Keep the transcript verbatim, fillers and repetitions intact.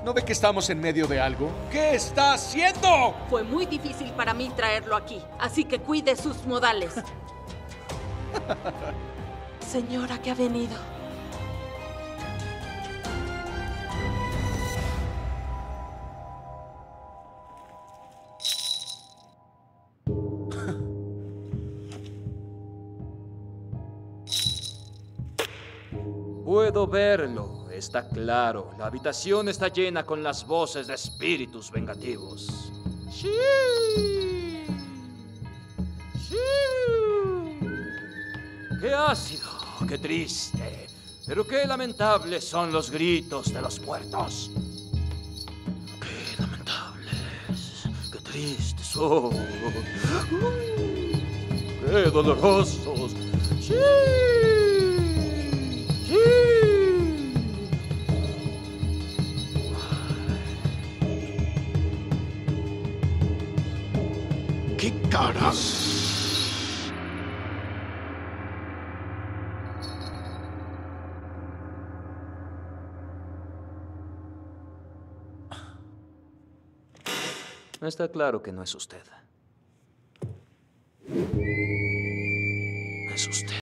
¿No ve que estamos en medio de algo? ¿Qué está haciendo? Fue muy difícil para mí traerlo aquí, así que cuide sus modales. Señora que ha venido. Puedo verlo, está claro. La habitación está llena con las voces de espíritus vengativos. ¡Sí! ¡Sí! ¡Qué ácido! ¡Qué triste! Pero qué lamentables son los gritos de los muertos. ¡Qué lamentables! ¡Qué tristes! ¡Oh! ¡Qué dolorosos! ¡Sí! ¿Qué carajo? Está claro que no es usted.